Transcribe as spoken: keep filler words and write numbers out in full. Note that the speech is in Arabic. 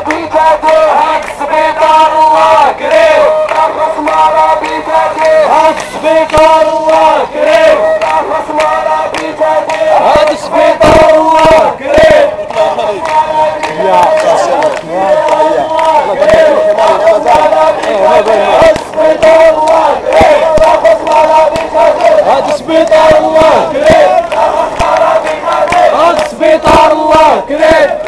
بيتاتي هاد السبيطار الله كريم راس مرة بيتاتي هاد السبيطار الله كريم راس مرة بيتاتي هاد السبيطار الله كريم يا السبيطار الله كريم هاد السبيطار الله كريم هاد السبيطار الله كريم